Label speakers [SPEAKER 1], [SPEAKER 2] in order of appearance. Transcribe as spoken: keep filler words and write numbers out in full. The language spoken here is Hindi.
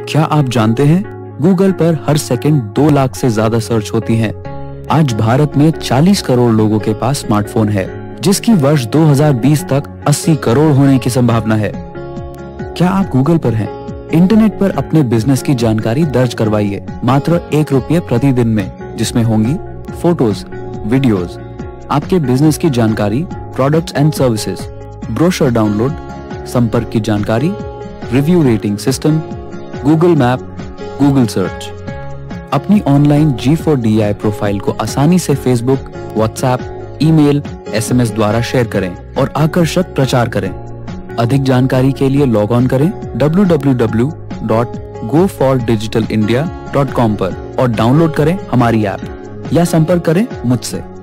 [SPEAKER 1] क्या आप जानते हैं गूगल पर हर सेकंड दो लाख से ज्यादा सर्च होती हैं। आज भारत में चालीस करोड़ लोगों के पास स्मार्टफोन है, जिसकी वर्ष दो हज़ार बीस तक अस्सी करोड़ होने की संभावना है। क्या आप गूगल पर हैं? इंटरनेट पर अपने बिजनेस की जानकारी दर्ज करवाइए मात्र एक रुपये प्रतिदिन में, जिसमें होंगी फोटोज, वीडियोस, आपके बिजनेस की जानकारी, products and services, brochure download, संपर्क की जानकारी, review rating system, Google map, Google search. अपनी online G four D I profile को आसानी से फेसबुक, व्हाट्सएप, ईमेल, एसएमएस द्वारा शेयर करें और आकर्षक प्रचार करें। अधिक जानकारी के लिए लॉग ऑन करें W W W dot go for digital India dot com पर और डाउनलोड करें हमारी ऐप या संपर्क करें मुझसे।